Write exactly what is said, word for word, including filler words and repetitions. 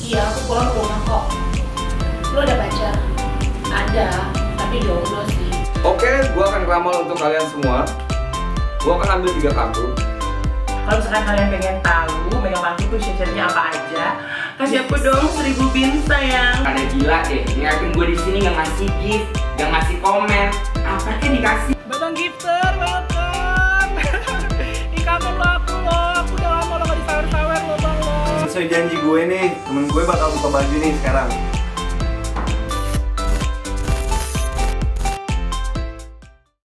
Iya, aku pulang ke rumah kok. Lo ada pacar? Ada, tapi jomblo sih. Oke, gua akan ramal untuk kalian semua. Gua akan ambil tiga kartu. Kalau misalkan kalian pengen tahu Megang Pangki tuh share-nya apa aja, kasih aku dong seribu bin sayang. Pada gila deh, ngeliatin gue di sini nggak ngasih gift, nggak ngasih komen, apa kan dikasih? Babang Gifter, welcome. Di kantor lo aku lo, aku udah lama lo gak disawer-sawer lo bang lo. Sesuai janji gue nih, temen gue bakal buka baju nih sekarang.